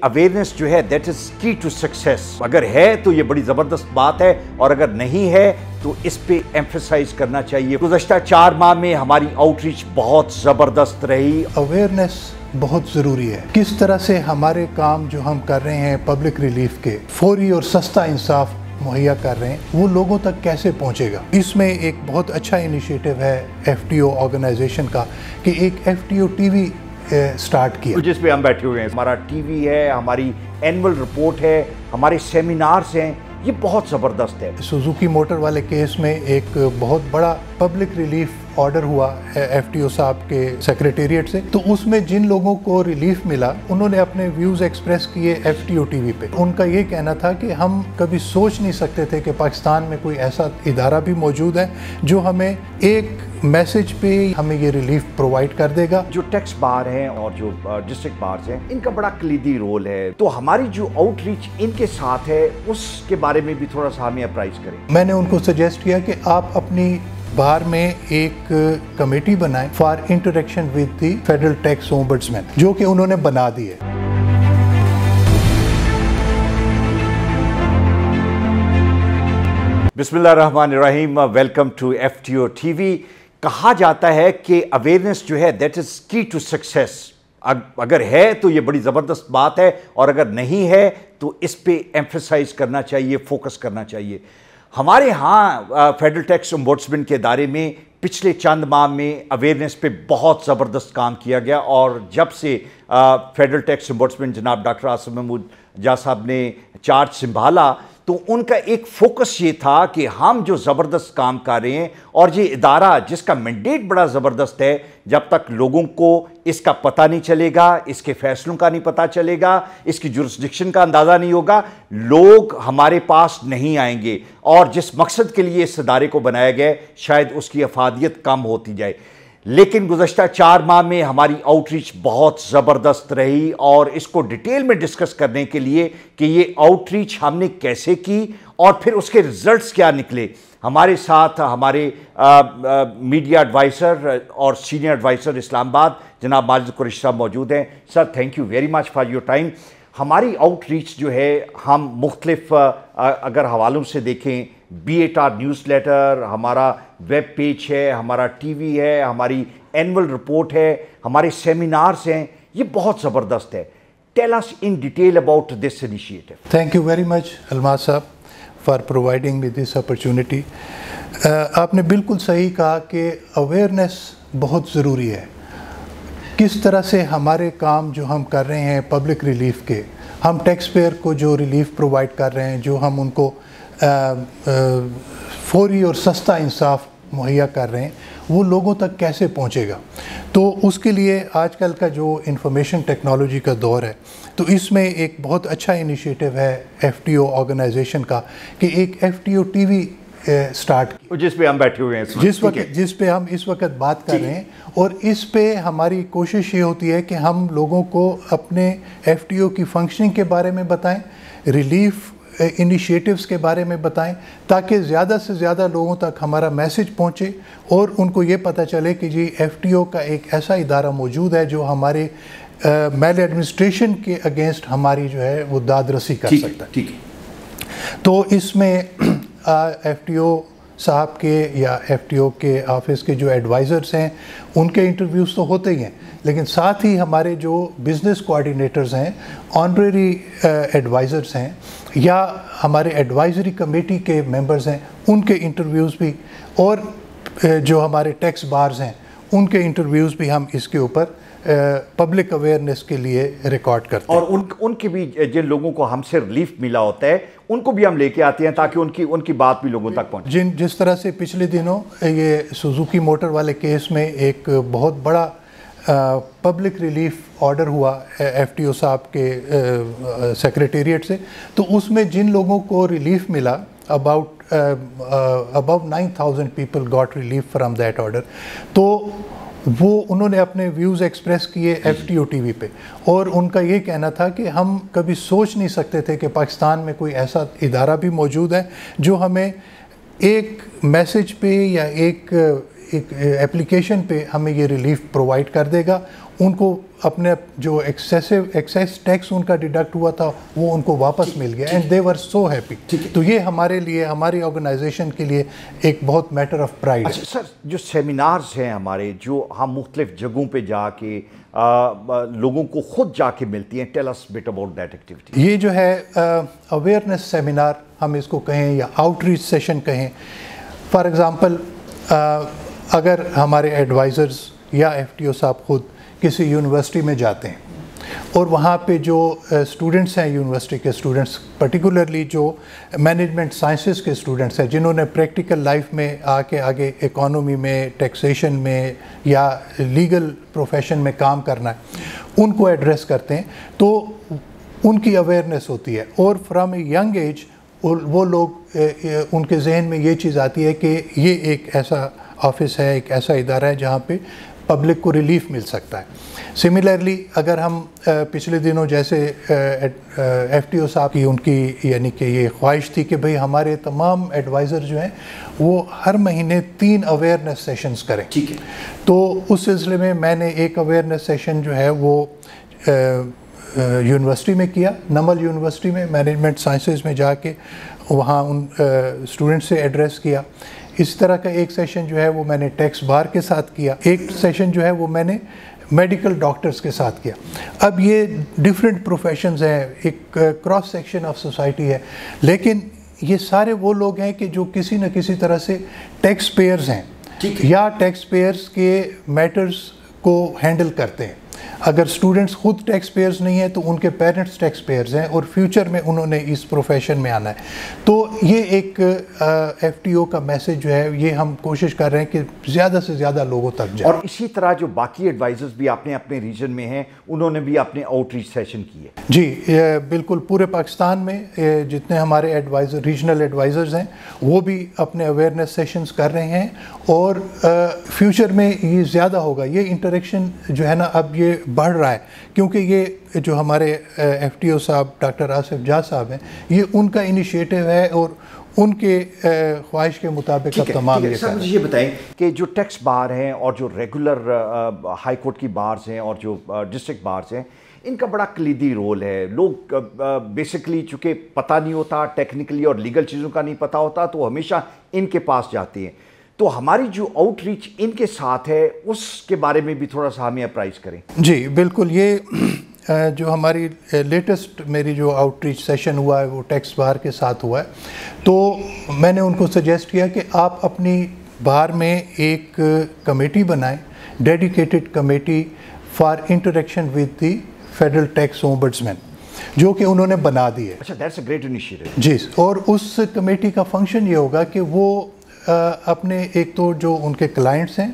Awareness जो है that is key to success. अगर है तो ये बड़ी ज़बरदस्त बात है और अगर नहीं है तो इस पे एम्फेसाइज करना चाहिए। गुज़श्ता 4 माह में हमारी आउटरीच बहुत ज़बरदस्त रही। अवेयरनेस बहुत ज़रूरी है। किस तरह से हमारे काम जो हम कर रहे हैं पब्लिक रिलीफ के फौरी और सस्ता इंसाफ मुहैया कर रहे हैं वो लोगों तक कैसे पहुंचेगा। इसमें एक बहुत अच्छा इनिशिएटिव है FTO ऑर्गेनाइजेशन का कि एक FTO TV स्टार्ट किया जिस पे हम बैठे हुए हैं। हमारा टीवी है, हमारी एनुअल रिपोर्ट है, हमारे सेमिनार्स हैं, ये बहुत ज़बरदस्त है। सुजुकी मोटर वाले केस में एक बहुत बड़ा पब्लिक रिलीफ ऑर्डर हुआ FTO साहब के सेक्रेटेरिएट से, तो उसमें जिन लोगों को रिलीफ मिला उन्होंने अपने व्यूज़ एक्सप्रेस किए FTO TV पे। उनका ये कहना था कि हम कभी सोच नहीं सकते थे कि पाकिस्तान में कोई ऐसा इदारा भी मौजूद है जो हमें एक मैसेज पे हमें ये रिलीफ प्रोवाइड कर देगा। जो टैक्स बार हैं और जो डिस्ट्रिक्ट बार्स हैं इनका बड़ा कलीदी रोल है, तो हमारी जो आउटरीच इनके साथ है उसके बारे में भी थोड़ा सा हमें अप्राइज करें। मैंने उनको सजेस्ट किया कि आप अपनी बार में एक कमेटी बनाएं for interaction with the federal tax ombudsman, जो कि उन्होंने बना दी है। बिस्मिल्लाहिर्रहमानिर्रहीम, वेलकम टू FTO TV। कहा जाता है कि अवेयरनेस जो है that is key to success. अगर है तो ये बड़ी ज़बरदस्त बात है और अगर नहीं है तो इस पे एम्फेसाइज करना चाहिए, फोकस करना चाहिए। हमारे यहाँ फेडरल टैक्स ओम्बड्समैन के दायरे में पिछले चंद माह में अवेयरनेस पे बहुत ज़बरदस्त काम किया गया और जब से फेडरल टैक्स ओम्बड्समैन जनाब डॉक्टर आसिम महमूद जा साहब ने चार्ज संभाला तो उनका एक फोकस ये था कि हम जो ज़बरदस्त काम कर रहे हैं और ये इदारा जिसका मैंडेट बड़ा ज़बरदस्त है, जब तक लोगों को इसका पता नहीं चलेगा, इसके फैसलों का नहीं पता चलेगा, इसकी जुरिस्डिक्शन का अंदाज़ा नहीं होगा, लोग हमारे पास नहीं आएंगे और जिस मकसद के लिए इस इदारे को बनाया गया शायद उसकी अफादियत कम होती जाए। लेकिन गुज़श्ता 4 माह में हमारी आउटरीच बहुत ज़बरदस्त रही और इसको डिटेल में डिस्कस करने के लिए कि ये आउटरीच हमने कैसे की और फिर उसके रिज़ल्ट्स क्या निकले, हमारे साथ हमारे मीडिया एडवाइज़र और सीनियर एडवाइज़र इस्लामाबाद जनाब माजिद कुरैशी साहब मौजूद हैं। Sir, thank you very much for your time. हमारी आउटरीच जो है हम मुख्तलिफ अगर हवालों से देखें, BATR न्यूज़ लेटर, हमारा वेब पेज है, हमारा TV है, हमारी एनुअल रिपोर्ट है, हमारे सेमिनार्स हैं, ये बहुत ज़बरदस्त है। Tell us in detail about this initiative. Thank you very much Almas साहब for providing me this opportunity. आपने बिल्कुल सही कहा कि अवेयरनेस बहुत ज़रूरी है। किस तरह से हमारे काम जो हम कर रहे हैं पब्लिक रिलीफ के, हम टैक्स पेयर को जो रिलीफ प्रोवाइड कर रहे हैं, जो हम उनको फौरी और सस्ता इंसाफ मुहैया कर रहे हैं, वो लोगों तक कैसे पहुंचेगा। तो उसके लिए आजकल का जो इंफॉर्मेशन टेक्नोलॉजी का दौर है, तो इसमें एक बहुत अच्छा इनिशिएटिव है FTO ऑर्गेनाइजेशन का कि एक FTO TV स्टार्ट की, जिस पे हम बैठे हुए हैं जिस पे हम इस वक्त बात कर रहे हैं। और इस पे हमारी कोशिश ये होती है कि हम लोगों को अपने FTO की फंक्शनिंग के बारे में बताएं, रिलीफ इनिशिएटिव्स के बारे में बताएं, ताकि ज़्यादा से ज़्यादा लोगों तक हमारा मैसेज पहुंचे और उनको ये पता चले कि जी FTO का एक ऐसा इदारा मौजूद है जो हमारे मैल एडमिनिस्ट्रेशन के अगेंस्ट हमारी जो है वो दादरसी कर सकता है। ठीक है। तो इसमें FTO साहब के या FTO के ऑफिस के जो एडवाइज़र्स हैं उनके इंटरव्यूज़ तो होते ही हैं, लेकिन साथ ही हमारे जो बिज़नेस कोऑर्डिनेटर्स हैं, ऑनरेरी एडवाइज़र्स हैं या हमारे एडवाइजरी कमेटी के मेंबर्स हैं, उनके इंटरव्यूज़ भी, और जो हमारे टैक्स बार्स हैं उनके इंटरव्यूज़ भी हम इसके ऊपर पब्लिक अवेयरनेस के लिए रिकॉर्ड करते हैं। और उनके भी जिन लोगों को हमसे रिलीफ मिला होता है उनको भी हम लेके आते हैं ताकि उनकी बात भी लोगों तक पहुंचे। जिस तरह से पिछले दिनों ये सुजुकी मोटर वाले केस में एक बहुत बड़ा पब्लिक रिलीफ ऑर्डर हुआ FTO साहब के सेक्रेटेरिएट से, तो उसमें जिन लोगों को रिलीफ मिला above 9,000 people got relief from that order, तो वो उन्होंने अपने व्यूज़ एक्सप्रेस किए FTO TV पे और उनका ये कहना था कि हम कभी सोच नहीं सकते थे कि पाकिस्तान में कोई ऐसा इदारा भी मौजूद है जो हमें एक मैसेज पे या एक एप्लीकेशन पे हमें ये रिलीफ प्रोवाइड कर देगा ان کو اپنے جو ایکسیس ٹیکس ان کا ڈیڈکٹ ہوا تھا وہ ان کو واپس مل گیا and they were so happy. تو یہ ہمارے لیے, ہماری آرگنائزیشن کے لیے ایک بہت میٹر آف پرائڈ ہے. سر, جو سیمینارز ہیں ہمارے, جو ہم مختلف جگہوں پہ جا کے لوگوں کو خود جا کے ملتی ہیں, tell us bit about that activity. یہ جو ہے اویئرنیس سیمینار ہم اس کو کہیں یا آؤٹ ریچ سیشن کہیں. فار ایگزامپل اگر ہمارے ایڈوائزرز یا ایف ٹی او صاحب خود کسی یونیورسٹی میں جاتے ہیں اور وہاں پہ جو اسٹوڈنٹس ہیں یونیورسٹی کے اسٹوڈنٹس, پرٹیکولرلی جو مینجمنٹ سائنسز کے اسٹوڈنٹس ہیں جنہوں نے پریکٹیکل لائف میں آ کے آگے اکانومی میں, ٹیکسیشن میں یا لیگل پروفیشن میں کام کرنا ہے, ان کو ایڈریس کرتے ہیں تو ان کی اویئرنیس ہوتی ہے. اور فرام اے ینگ ایج وہ لوگ, ان کے ذہن میں یہ چیز آتی ہے کہ یہ ایک ایسا آفس ہے, ایک ایسا ادارہ ہے جہاں پہ پبلک کو ریلیف مل سکتا ہے. سملرلی اگر ہم پچھلے دنوں جیسے ایف ٹی او صاحب کی, ان کی یعنی کہ یہ خواہش تھی کہ بھئی ہمارے تمام ایڈوائزر جو ہیں وہ ہر مہینے 3 اویئرنیس سیشنز کریں. ٹھیک ہے. تو اس سلسلے میں نے ایک اویئرنیس سیشن جو ہے وہ یونیورسٹی میں کیا, نمل یونیورسٹی میں مینجمنٹ سائنسز میں جا کے وہاں ان اسٹوڈنٹ سے ایڈریس کیا. اس طرح کا ایک سیشن جو ہے وہ میں نے ٹیکس بار کے ساتھ کیا. ایک سیشن جو ہے وہ میں نے میڈیکل ڈاکٹرز کے ساتھ کیا. اب یہ ڈیفرنٹ پروفیشنز ہیں, ایک کراس سیکشن آف سوسائٹی ہے, لیکن یہ سارے وہ لوگ ہیں کہ جو کسی نہ کسی طرح سے ٹیکس پیئرز ہیں یا ٹیکس پیئرز کے میٹرز کو ہینڈل کرتے ہیں. اگر اسٹوڈنٹس خود ٹیکس پیئرز نہیں ہیں تو ان کے پیرنٹس ٹیکس پیئرز ہیں اور فیوچر میں انہوں نے اس پروفیشن میں آنا ہے. تو یہ ایک ایف ٹی او کا میسج جو ہے یہ ہم کوشش کر رہے ہیں کہ زیادہ سے زیادہ لوگوں تک جائے. اور اسی طرح جو باقی ایڈوائزرز بھی آپ نے اپنے ریجن میں ہیں انہوں نے بھی اپنے آؤٹ ریچ سیشن کیے. جی بالکل, پورے پاکستان میں جتنے ہمارے ایڈوائزر ریجنل ایڈوائزرز ہیں وہ بھی اپنے اویئرنیس سیشنز کر رہے ہیں اور فیوچر میں یہ زیادہ ہوگا. یہ انٹریکشن جو ہے نا اب یہ بڑھ رہا ہے کیونکہ یہ جو ہمارے ایف ٹی او صاحب ڈاکٹر آصف جا صاحب ہیں یہ ان کا انیشیٹو ہے اور ان کے خواہش کے مطابق اب تمام یہ سر. مجھے یہ بتائیں کہ جو ٹیکس بار ہیں اور جو ریگولر ہائی کورٹ کی بارز ہیں اور جو ڈسٹرکٹ بارز ہیں ان کا بڑا کلیدی رول ہے. لوگ بیسکلی چونکہ پتہ نہیں ہوتا ٹیکنیکلی اور لیگل چیزوں کا نہیں پتہ ہوتا تو ہمیشہ ان کے پاس جاتے ہیں. تو ہماری جو آؤٹ ریچ ان کے ساتھ ہے اس کے بارے میں بھی تھوڑا سا ہمیں اپرائز کریں. جی بالکل, یہ جو ہماری لیٹسٹ میری جو آؤٹ ریچ سیشن ہوا ہے وہ ٹیکس بار کے ساتھ ہوا ہے. تو میں نے ان کو سجیسٹ کیا کہ آپ اپنی بار میں ایک کمیٹی بنائیں, dedicated committee for interaction with the federal tax ombudsman, جو کہ انہوں نے بنا دی ہے. اچھا, دیٹس اے گریٹ انیشیٹو. جی, اور اس کمیٹی کا فنکشن یہ ہوگا کہ وہ اپنے ایک تو جو ان کے کلائنٹس ہیں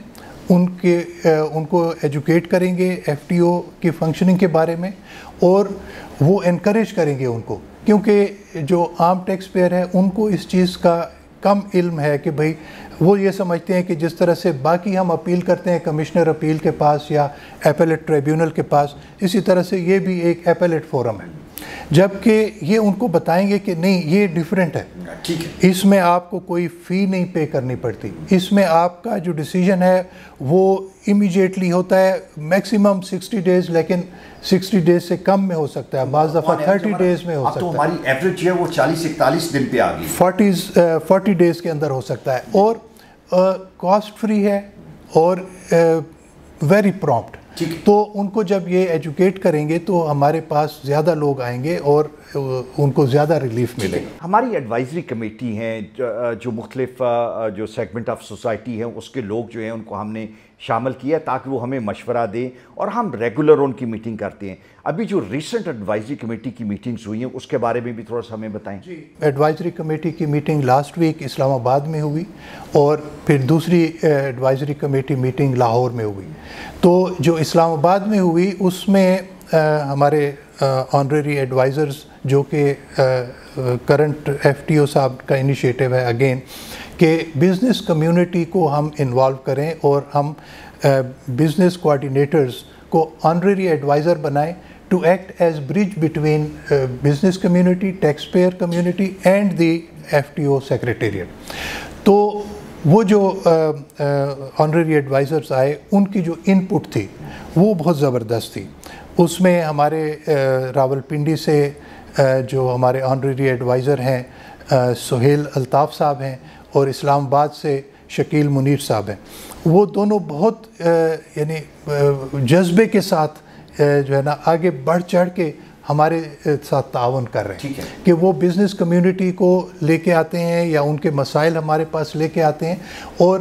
ان کو ایجوکیٹ کریں گے ایف ٹی او کی فنکشننگ کے بارے میں اور وہ انکریج کریں گے ان کو, کیونکہ جو عام ٹیکس پیئر ہیں ان کو اس چیز کا کم علم ہے کہ بھئی وہ یہ سمجھتے ہیں کہ جس طرح سے باقی ہم اپیل کرتے ہیں کمشنر اپیل کے پاس یا ایپیلیٹ ٹریبیونل کے پاس, اسی طرح سے یہ بھی ایک ایپیلیٹ فورم ہے. جبکہ یہ ان کو بتائیں گے کہ نہیں یہ ڈیفرنٹ ہے, اس میں آپ کو کوئی فی نہیں پے کرنی پڑتی, اس میں آپ کا جو ڈیسیجن ہے وہ امیجیٹلی ہوتا ہے, میکسیمم 60 ڈیز, لیکن 60 ڈیز سے کم میں ہو سکتا ہے, بعض دفعہ 30 ڈیز میں ہو سکتا ہے. تو ہماری ایوریج ہے وہ 40-41 دن پہ آ گئی, 40 ڈیز کے اندر ہو سکتا ہے, اور کاسٹ فری ہے اور ویری پرومپٹ. تو ان کو جب یہ ایجوکیٹ کریں گے تو ہمارے پاس زیادہ لوگ آئیں گے اور ان کو زیادہ ریلیف ملے گا. ہماری ایڈوائزری کمیٹی ہیں جو مختلف جو سیگمنٹ آف سوسائٹی ہیں اس کے لوگ جو ہیں ان کو ہم نے شامل کیا تاکہ وہ ہمیں مشورہ دیں اور ہم ریگولر ان کی میٹنگ کرتے ہیں. ابھی جو ریسنٹ ایڈوائزری کمیٹی کی میٹنگز ہوئی ہیں اس کے بارے میں بھی تھوڑا سا ہمیں بتائیں. جی, ایڈوائزری کمیٹی کی meeting last week Islamabad میں ہوئی اور پھر دوسری ایڈوائزری کمیٹی میٹنگ لاہور میں ہوئی. تو جو اسلام آباد میں ہوئی اس میں ہمارے آنریری ایڈوائزرز جو کہ کرنٹ ایف ٹی او صاحب کا انیشیٹو ہے اگین کہ بزنس کمیونٹی کو ہم انوالو کریں اور ہم بزنس کوآرڈینیٹرز کو آنریری ایڈوائزر بنائیں to act as bridge between business community, taxpayer community and the F T O secretariat. تو وہ جو آنریری ایڈوائزرز آئے ان کی جو ان پٹ تھی وہ بہت زبردست تھی. اس میں ہمارے راولپنڈی سے جو ہمارے آنریری ایڈوائزر ہیں سہیل الطاف صاحب ہیں, اور اسلام آباد سے شکیل منیر صاحب ہیں. وہ دونوں بہت یعنی جذبے کے ساتھ جو ہے نا آگے بڑھ چڑھ کے ہمارے ساتھ تعاون کر رہے ہیں کہ وہ بزنس کمیونٹی کو لے کے آتے ہیں یا ان کے مسائل ہمارے پاس لے کے آتے ہیں, اور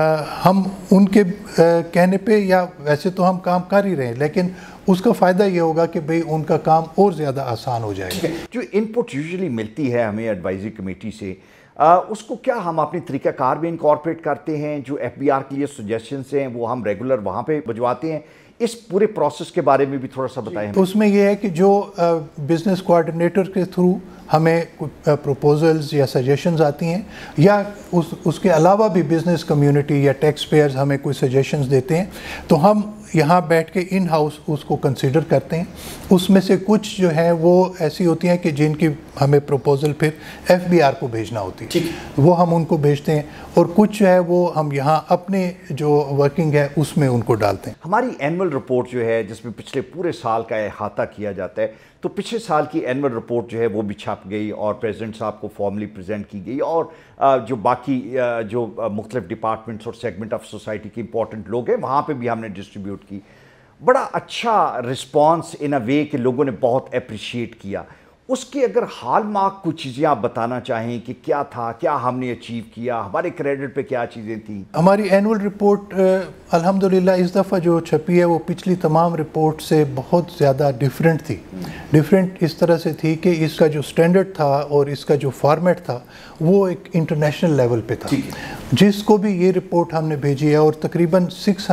ہم ان کے کہنے پہ, یا ویسے تو ہم کام کر ہی رہے ہیں, لیکن اس کا فائدہ یہ ہوگا کہ بھئی ان کا کام اور زیادہ آسان ہو جائے گا. جو ان پٹ یوزلی ملتی ہے ہمیں ایڈوائزری کمیٹی سے, اس کو کیا ہم اپنی طریقہ کار میں انکارپوریٹ کرتے ہیں؟ جو ایف بی آر کے لیے سجیشنز ہیں وہ ہم ریگولر وہاں پہ بھجواتے ہیں. اس پورے پروسیس کے بارے میں بھی تھوڑا سا بتائیں. اس میں یہ ہے کہ جو بزنس کوآرڈینیٹر کے تھرو ہمیں پروپوزلز یا سجیشنز آتی ہیں, یا اس کے علاوہ بھی بزنس کمیونٹی یا ٹیکس پیئرز ہمیں کوئی سجیشنز دیتے ہیں, تو ہم یہاں بیٹھ کے ان ہاؤس اس کو کنسیڈر کرتے ہیں. اس میں سے کچھ جو ہیں وہ ایسی ہوتی ہیں کہ جن کی ہمیں پروپوزل پھر ایف بی آر کو بھیجنا ہوتی ہے, وہ ہم ان کو بھیجتے ہیں, اور کچھ جو ہے وہ ہم یہاں اپنے جو ورکنگ ہے اس میں ان کو ڈالتے ہیں. ہماری اینول رپورٹ جو ہے جس میں پچھلے پورے سال کا احاطہ کیا جاتا ہے, تو پچھلے سال کی اینول رپورٹ جو ہے وہ بھی چھپ گئی اور پریزیڈنٹ صاحب کو فارملی پریزنٹ کی گئی, اور جو باقی جو مختلف ڈپارٹمنٹس اور سیگمنٹ آف سوسائٹی کے امپورٹنٹ لوگ ہیں وہاں پہ بھی ہم نے ڈسٹریبیوٹ کی. بڑا اچھا رسپانس ان اے وے کہ لوگوں نے بہت اپریشیٹ کیا. اس کے اگر ہال مارک کچھ چیزیں آپ بتانا چاہیں کہ کیا تھا, کیا ہم نے اچیو کیا, ہمارے کریڈٹ پہ کیا چیزیں تھیں؟ ہماری اینول رپورٹ الحمدللہ اس دفعہ جو چھپی ہے وہ پچھلی تمام رپورٹ سے بہت زیادہ ڈیفرنٹ تھی. ڈیفرنٹ اس طرح سے تھی کہ اس کا جو سٹینڈرڈ تھا اور اس کا جو فارمیٹ تھا وہ ایک انٹرنیشنل لیول پہ تھا. جس کو بھی یہ رپورٹ ہم نے بھیجی ہے, اور تقریباً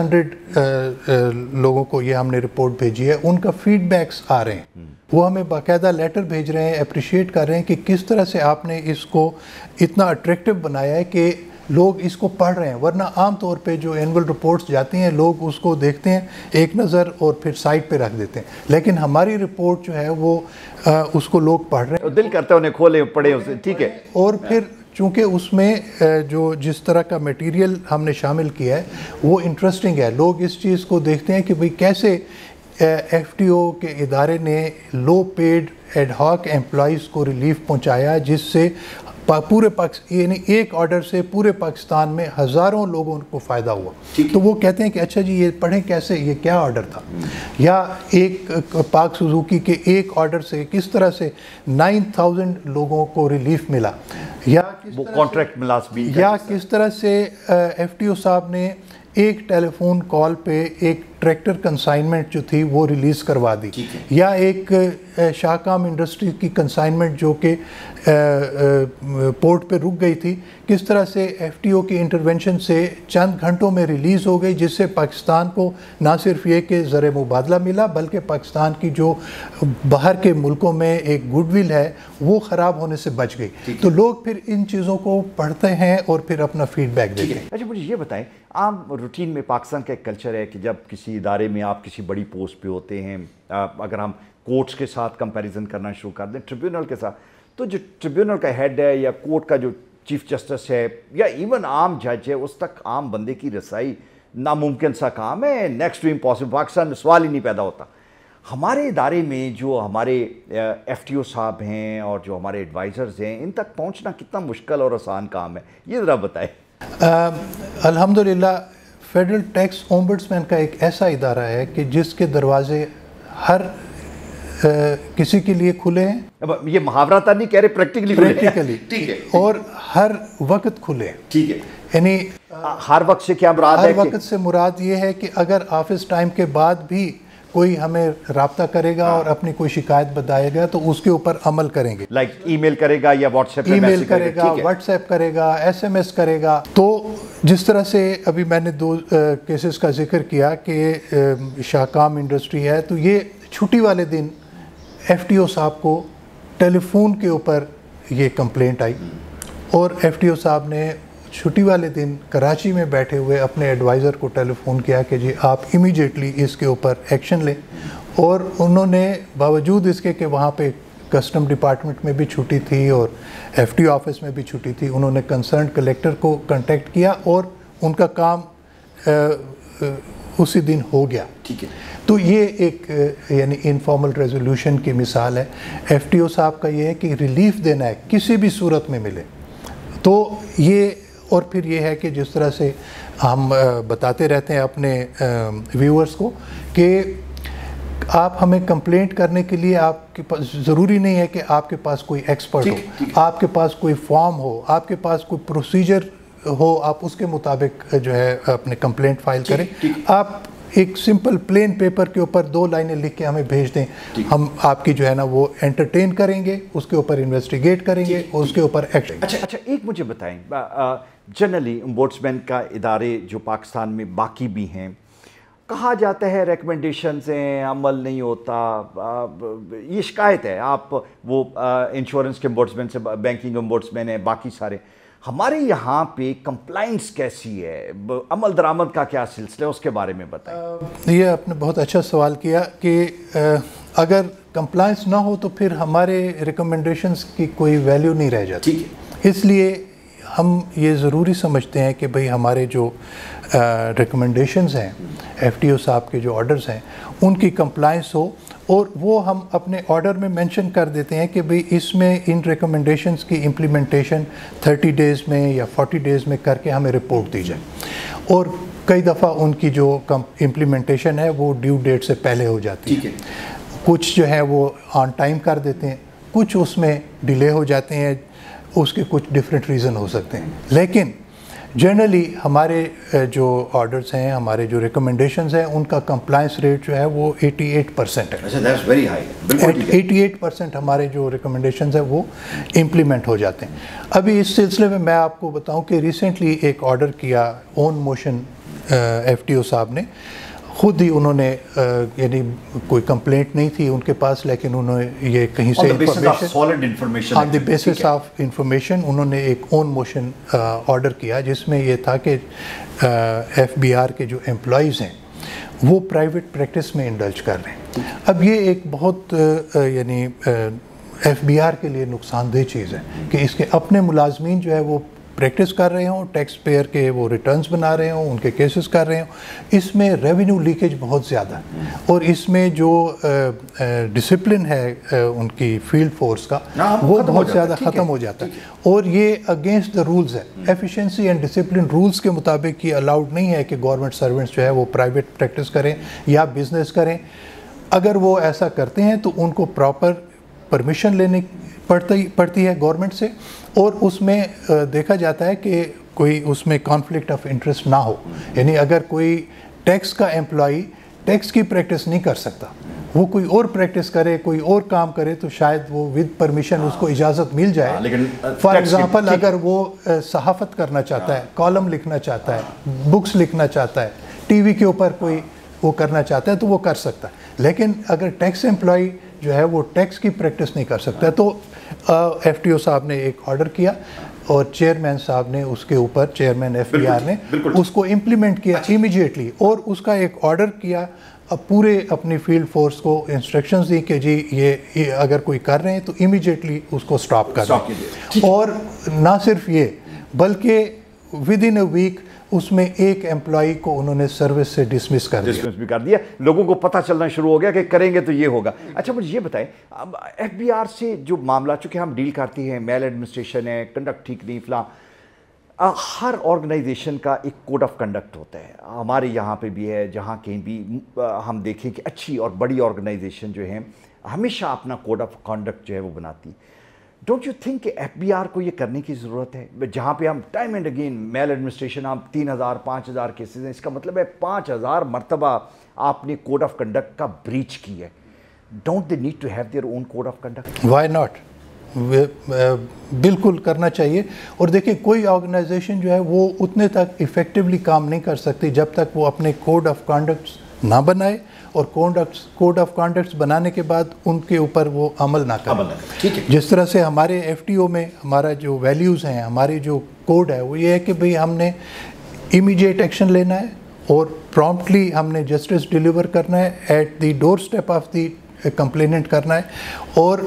600 لوگوں کو یہ ہم نے رپورٹ بھیجی ہے, ان کا فیڈ بیکس آ رہے ہیں. وہ ہمیں باقاعدہ لیٹر بھیج رہے ہیں, اپریشیٹ کر رہے ہیں کہ کس طرح سے آپ نے اس کو اتنا اٹریکٹیو بنایا ہے کہ لوگ اس کو پڑھ رہے ہیں. ورنہ عام طور پہ جو اینول رپورٹس جاتی ہیں لوگ اس کو دیکھتے ہیں ایک نظر اور پھر سائٹ پہ رکھ دیتے ہیں, لیکن ہماری رپورٹ جو ہے وہ اس کو لوگ پڑھ رہے ہیں, دل کرتا ہے انہیں کھولیں پڑھیں اسے. ٹھیک ہے. اور پھر چونکہ اس میں جو جس طرح کا میٹیریل ہم نے شامل کیا ہے وہ انٹرسٹنگ ہے. لوگ اس چیز کو دیکھتے ہیں کہ بھئی کیسے ایف ٹی او کے ادارے نے low paid ad hoc employees کو ریلیف پہنچایا, جس سے پورے یعنی ایک آرڈر سے پورے پاکستان میں ہزاروں لوگوں کو فائدہ ہوا. تو وہ کہتے ہیں کہ اچھا جی یہ پڑھیں کیسے, یہ کیا آرڈر تھا, یا ایک پاک سوزوکی کے ایک آرڈر سے کس طرح سے 9000 لوگوں کو ریلیف ملا, یا وہ کانٹریکٹ ملازمین, یا کس طرح سے ایف ٹی او صاحب نے ایک ٹیلی فون کال پہ ایک ٹریکٹر کنسائنمنٹ جو تھی وہ ریلیز کروا دی, یا ایک شاہکام انڈسٹری کی کنسائنمنٹ جو کہ پورٹ پہ رک گئی تھی, کس طرح سے ایف ٹی او کی انٹرونشن سے چند گھنٹوں میں ریلیز ہو گئی, جس سے پاکستان کو نہ صرف یہ کہ زر مبادلہ ملا بلکہ پاکستان کی جو باہر کے ملکوں میں ایک گڈ ول ہے وہ خراب ہونے سے بچ گئی. تو لوگ پھر ان چیزوں کو پڑھتے ہیں اور پھر اپنا فیڈ بیک دیتے ہیں. اچھا مجھے یہ بتائیں, عام روٹین میں پاکستان کا ایک کلچر ہے کہ جب کسی ادارے میں آپ کسی بڑی پوسٹ پہ ہوتے ہیں, اگر ہم کورٹس کے ساتھ کمپیریزن کرنا شروع کر دیں ٹریبیونل کے ساتھ, تو جو ٹریبیونل کا ہیڈ ہے یا کورٹ کا جو چیف جسٹس ہے یا ایون عام جج ہے, اس تک عام بندے کی رسائی ناممکن سا کام ہے, نیکسٹ ٹو امپاسبل. پاکستان میں سوال ہی نہیں پیدا ہوتا. ہمارے ادارے میں جو ہمارے ایف ٹی او صاحب ہیں اور جو ہمارے ایڈوائزرز ہیں, ان تک پہنچنا کتنا مشکل اور آسان کام ہے, یہ ذرا بتائیں. الحمدللہ فیڈرل ٹیکس اومبڈسمین کا ایک ایسا ادارہ ہے کہ جس کے دروازے ہر کسی کے لیے کھلے ہیں. یہ محاورہ تھا نہیں کہہ رہے, پریکٹیکلی. ٹھیک ہے. اور ہر وقت کھلے ہیں. ٹھیک ہے. یعنی ہر وقت سے کیا مراد ہے؟ ہر وقت سے مراد یہ ہے کہ اگر آفس ٹائم کے بعد بھی کوئی ہمیں رابطہ کرے گا اور اپنی کوئی شکایت بتائے گا تو اس کے اوپر عمل کریں گے. لائک ای میل کرے گا یا واٹس ایپ ای میل کرے گا, واٹس ایپ کرے گا, ایس ایم ایس کرے گا. تو جس طرح سے ابھی میں نے 2 کیسز کا ذکر کیا کہ شاہکام انڈسٹری ہے, تو یہ چھٹی والے دن ایف ٹی او صاحب کو ٹیلی فون کے اوپر یہ کمپلینٹ آئی, اور ایف ٹی او صاحب نے چھٹی والے دن کراچی میں بیٹھے ہوئے اپنے ایڈوائزر کو ٹیلی فون کیا کہ جی آپ امیجیٹلی اس کے اوپر ایکشن لیں. اور انہوں نے باوجود اس کے کہ وہاں پہ کسٹم ڈپارٹمنٹ میں بھی چھٹی تھی اور FTO آفس میں بھی چھٹی تھی. انہوں نے کنسرنڈ کلیکٹر کو کنٹیکٹ کیا اور ان کا کام اسی دن ہو گیا. ٹھیک ہے. تو یہ ایک یعنی انفارمل ریزولوشن کی مثال ہے. FTO صاحب کا یہ ہے کہ ریلیف دینا ہے کسی بھی صورت میں ملے. تو یہ اور پھر یہ ہے کہ جس طرح سے ہم بتاتے رہتے ہیں اپنے ویورز کو کہ آپ ہمیں کمپلینٹ کرنے کے لیے آپ کے پاس ضروری نہیں ہے کہ آپ کے پاس کوئی ایکسپرٹ ہو, آپ کے پاس کوئی فارم ہو, آپ کے پاس کوئی پروسیجر ہو, آپ اس کے مطابق جو ہے اپنے کمپلینٹ فائل کریں. آپ ایک سمپل پلین پیپر کے اوپر 2 لائنیں لکھ کے ہمیں بھیج دیں, ہم آپ کی جو ہے نا وہ انٹرٹین کریں گے, اس کے اوپر انویسٹیگیٹ کریں گے, اس کے اوپر ایکشن. اچھا ایک مجھے بتائیں, جنرلی امبوڈسمین کا ادارے جو پاکستان میں باقی بھی ہیں, کہا جاتا ہے ریکمنڈیشنز ہیں, عمل نہیں ہوتا, یہ شکایت ہے. آپ وہ انشورنس کے امبوڈسمین سے, بینکنگ امبوڈسمین ہیں, باقی سارے. ہمارے یہاں پہ کمپلائنس کیسی ہے, عمل درآمد کا کیا سلسلہ ہے, اس کے بارے میں بتائیں. یہ آپ نے بہت اچھا سوال کیا کہ اگر کمپلائنس نہ ہو تو پھر ہمارے ریکمنڈیشنز کی کوئی ویلیو نہیں رہ جاتی. اس لیے ہم یہ ضروری سمجھتے ہیں کہ بھئی ہمارے جو ریکمنڈیشنز ہیں, FTO صاحب کے جو آرڈرز ہیں, ان کی کمپلائنس ہو, اور وہ ہم اپنے آرڈر میں مینشن کر دیتے ہیں کہ بھئی اس میں ان ریکمنڈیشنز کی امپلیمنٹیشن 30 ڈیز میں یا 40 ڈیز میں کر کے ہمیں رپورٹ دی جائے. اور کئی دفعہ ان کی جو امپلیمنٹیشن ہے وہ ڈیو ڈیٹ سے پہلے ہو جاتی ہے. کچھ جو ہے وہ آن ٹائم کر دیتے ہیں, کچھ اس میں ڈیلے ہو جاتے ہیں, اس کے کچھ ڈیفرنٹ ریزن ہو سکتے ہیں. لیکن جنرلی ہمارے جو آرڈرز ہیں, ہمارے جو ریکمنڈیشنز ہیں, ان کا کمپلائنس ریٹ جو ہے وہ 88% ہے. 88% ہمارے جو ریکمنڈیشنز ہیں وہ امپلیمنٹ ہو جاتے ہیں. ابھی اس سلسلے میں میں آپ کو بتاؤں کہ ریسنٹلی ایک آرڈر کیا اون موشن FTO صاحب نے, خود ہی انہوں نے یعنی کوئی کمپلینٹ نہیں تھی ان کے پاس, لیکن انہوں نے یہ کہیں سے on the basis of information انہوں نے ایک اون موشن آرڈر کیا, جس میں یہ تھا کہ FBR کے جو امپلائیز ہیں وہ پرائیویٹ پریکٹس میں انڈلج کر رہے ہیں. اب یہ ایک بہت یعنی FBR کے لیے نقصان دہ چیز ہے کہ اس کے اپنے ملازمین جو ہے وہ پریکٹس کر رہے ہوں, ٹیکس پیئر کے وہ ریٹرنز بنا رہے ہوں, ان کے کیسز کر رہے ہوں. اس میں ریونیو لیکیج بہت زیادہ ہے, اور اس میں جو ڈسپلن ہے ان کی فیلڈ فورس کا وہ بہت زیادہ ختم ہو جاتا ہے, اور یہ اگینسٹ دا رولز ہے. ایفیشنسی اینڈ ڈسپلن رولز کے مطابق یہ الاؤڈ نہیں ہے کہ گورنمنٹ سرونٹس جو ہے وہ پرائیویٹ پریکٹس کریں یا بزنس کریں. اگر وہ ایسا کرتے ہیں تو ان کو پراپر پرمیشن لینے پڑتی ہے گورنمنٹ سے, اور اس میں دیکھا جاتا ہے کہ کوئی اس میں کانفلکٹ آف انٹرسٹ نہ ہو. یعنی اگر کوئی ٹیکس کا امپلائی ٹیکس کی پریکٹس نہیں کر سکتا, وہ کوئی اور پریکٹس کرے, کوئی اور کام کرے, تو شاید وہ ود پرمیشن اس کو اجازت مل جائے. فار ایگزامپل اگر وہ صحافت کرنا چاہتا ہے, کالم لکھنا چاہتا ہے, بکس لکھنا چاہتا ہے, ٹی وی کے اوپر کوئی وہ کرنا چاہتا ہے تو وہ کر سکتا ہے. لیکن اگر ٹیکس امپلائی جو ہے وہ ٹیکس کی پریکٹس نہیں کر سکتا, تو FTO صاحب نے ایک آرڈر کیا, اور چیئرمین صاحب نے اس کے اوپر, چیئرمین FBR نے اس کو امپلیمنٹ کیا امیجیٹلی, اور اس کا ایک آرڈر کیا, پورے اپنی فیلڈ فورس کو انسٹرکشنز دی کہ جی یہ اگر کوئی کر رہے ہیں تو امیجیٹلی اس کو سٹاپ کر دیں. اور نہ صرف یہ بلکہ ود ان اے ویک اس میں ایک امپلائی کو انہوں نے سروس سے ڈسمس کر دیا. لوگوں کو پتہ چلنا شروع ہو گیا کہ کریں گے تو یہ ہوگا. اچھا مجھے یہ بتائیں, FBR سے جو معاملہ, چونکہ ہم ڈیل کرتے ہیں, میل ایڈمنسٹریشن ہے, کنڈکٹ ٹھیک نہیں فلاں, ہر آرگنائزیشن کا ایک کوڈ آف کنڈکٹ ہوتا ہے. ہمارے یہاں پہ بھی ہے, جہاں کہیں بھی ہم دیکھیں کہ اچھی اور بڑی آرگنائزیشن جو ہیں ہمیشہ اپنا کوڈ آف کنڈکٹ جو ہے وہ بناتی. ڈونٹ یو تھنک کہ FBR کو یہ کرنے کی ضرورت ہے, جہاں پہ ہم time and again maladministration, آپ 3000 5000 کیسز ہیں, اس کا مطلب ہے 5000 مرتبہ آپ نے کوڈ آف کنڈکٹ کا بریچ کی ہے. Don't they need to have their own code of conduct? Why not, بالکل کرنا چاہیے. اور دیکھیں کوئی آرگنائزیشن جو ہے وہ اتنے تک ایفیکٹولی کام نہیں کر سکتی جب تک وہ اپنے کوڈ آف کانڈکٹس نہ بنائے, اور کوڈ آف کانڈکٹس بنانے کے بعد ان کے اوپر وہ عمل نہ کرے. جس طرح سے ہمارے FTO میں ہمارا جو ویلیوز ہیں, ہمارے جو کوڈ ہے, وہ یہ ہے کہ بھئی ہم نے امیڈیٹ ایکشن لینا ہے, اور پرومپٹلی ہم نے جسٹس ڈیلیور کرنا ہے, at the doorstep of the complainant کرنا ہے, اور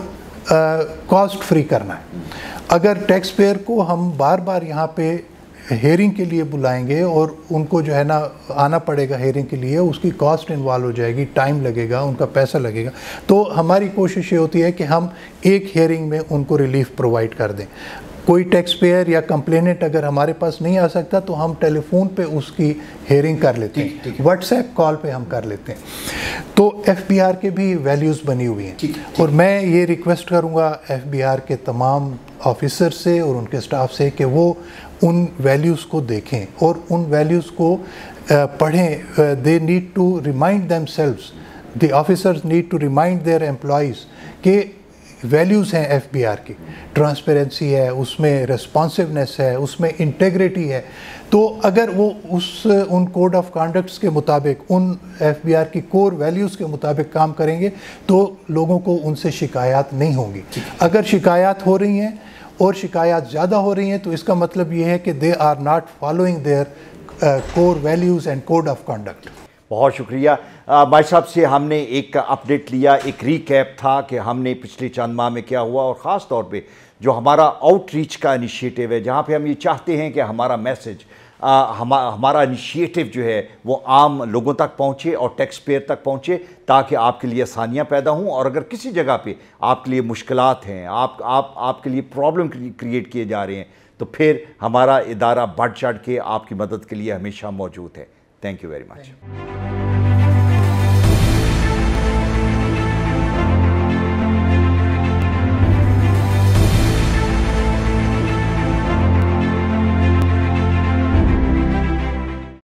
कॉस्ट फ्री करना है। अगर टैक्स पेयर को हम बार बार यहाँ पे हेयरिंग के लिए बुलाएंगे और उनको जो है ना आना पड़ेगा हेयरिंग के लिए, उसकी कॉस्ट इन्वॉल्व हो जाएगी, टाइम लगेगा, उनका पैसा लगेगा। तो हमारी कोशिश ये होती है कि हम एक हेयरिंग में उनको रिलीफ प्रोवाइड कर दें। कोई टैक्स पेयर या कंप्लेनेंट अगर हमारे पास नहीं आ सकता तो हम टेलीफोन पे उसकी हेयरिंग कर लेते हैं, व्हाट्सएप कॉल पे हम कर लेते हैं। तो एफबीआर के भी वैल्यूज़ बनी हुई हैं और मैं ये रिक्वेस्ट करूँगा एफबीआर के तमाम ऑफिसर से और उनके स्टाफ से कि वो उन वैल्यूज़ को देखें और उन वैल्यूज़ को पढ़ें। They need to remind themselves, the officers need to remind their employees कि वैल्यूज़ हैं एफबीआर की, ट्रांसपेरेंसी है, उसमें रिस्पॉन्सिवनेस है, उसमें इंटेग्रिटी है। तो अगर वो उन कोड ऑफ कंडक्ट्स के मुताबिक, उन एफबीआर की कोर वैल्यूज़ के मुताबिक काम करेंगे तो लोगों को उनसे शिकायत नहीं होंगी। अगर शिकायत हो रही हैं और शिकायत ज़्यादा हो रही हैं तो इसका मतलब ये है कि they are not following their core values and code of conduct. बहुत शुक्रिया भाई साहब से हमने एक अपडेट लिया, एक रीकैप था कि हमने पिछले चंद माह में क्या हुआ, और ख़ास तौर पे जो हमारा आउटरीच का इनिशिएटिव है, जहाँ पे हम ये चाहते हैं कि हमारा मैसेज, हमारा इनिशिएटिव जो है वो आम लोगों तक पहुँचे और टैक्स पेयर तक पहुँचे, ताकि आपके लिए आसानियाँ पैदा हों। और अगर किसी जगह पे आपके लिए मुश्किलात हैं, आपके लिए प्रॉब्लम क्रिएट किए जा रहे हैं, तो फिर हमारा इदारा बढ़ चढ़ के आपकी मदद के लिए हमेशा मौजूद है। Thank you very much.